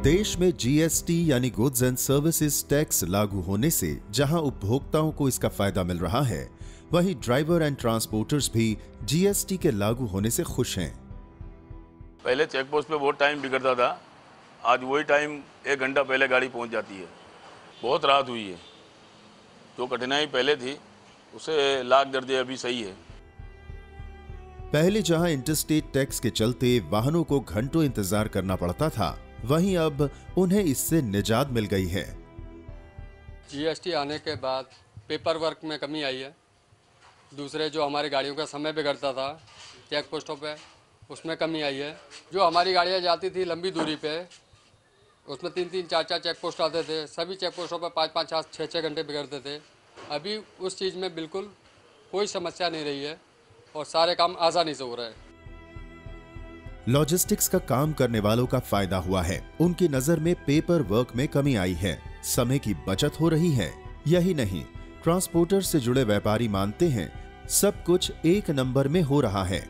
देश में जीएसटी यानी गुड्स एंड सर्विसेज टैक्स लागू होने से जहां उपभोक्ताओं को इसका फायदा मिल रहा है, वहीं ड्राइवर एंड ट्रांसपोर्टर्स भी जीएसटी के लागू होने से खुश हैं। पहले चेक पोस्ट पे बहुत टाइम बिगड़ता था, आज वही टाइम 1 घंटा पहले गाड़ी पहुंच जाती है। बहुत राहत हुई है। जो कठिनाई पहले थी उसे लाख कर दिया, अभी सही है। पहले जहां इंटरस्टेट टैक्स के चलते वाहनों को घंटों इंतजार करना पड़ता था, वहीं अब उन्हें इससे निजात मिल गई है। जीएसटी आने के बाद पेपर वर्क में कमी आई है। दूसरे जो हमारी गाड़ियों का समय बिगड़ता था चेक पोस्टों पे, उसमें कमी आई है। जो हमारी गाड़ियाँ जाती थी लंबी दूरी पे, उसमें 3-3, 4-4 चेक पोस्ट आते थे। सभी चेक पोस्टों पर 5-5, 6-6 घंटे बिगड़ते थे। अभी उस चीज़ में बिल्कुल कोई समस्या नहीं रही है और सारे काम आसानी से हो रहे हैं। लॉजिस्टिक्स का काम करने वालों का फायदा हुआ है। उनकी नजर में पेपर वर्क में कमी आई है, समय की बचत हो रही है। यही नहीं, ट्रांसपोर्टर से जुड़े व्यापारी मानते हैं सब कुछ एक नंबर में हो रहा है।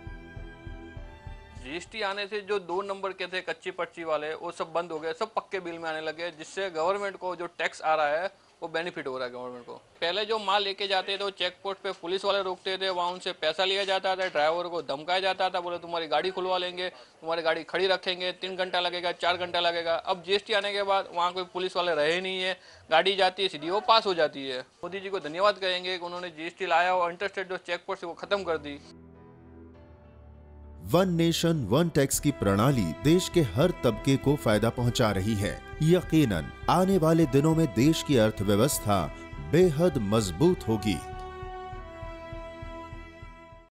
जीएसटी आने से जो 2 नंबर के थे कच्ची पर्ची वाले, वो सब बंद हो गए, सब पक्के बिल में आने लगे, जिससे गवर्नमेंट को जो टैक्स आ रहा है वो बेनिफिट हो रहा है गवर्नमेंट को। पहले जो माल लेके जाते थे वो चेक पोस्ट पे पुलिस वाले रोकते थे, वहाँ उनसे पैसा लिया जाता था, ड्राइवर को धमकाया जाता था, बोले तुम्हारी गाड़ी खुलवा लेंगे, तुम्हारी गाड़ी खड़ी रखेंगे, 3 घंटा लगेगा, 4 घंटा लगेगा। अब जीएसटी आने के बाद वहाँ कोई पुलिस वाले रहे नहीं है, गाड़ी जाती है सीधी वो पास हो जाती है। मोदी जी को धन्यवाद कहेंगे कि उन्होंने जीएसटी लाया और इंटरस्टेट जो चेक पोस्ट वो खत्म कर दी। वन नेशन वन टैक्स की प्रणाली देश के हर तबके को फायदा पहुंचा रही है। यकीनन आने वाले दिनों में देश की अर्थव्यवस्था बेहद मजबूत होगी।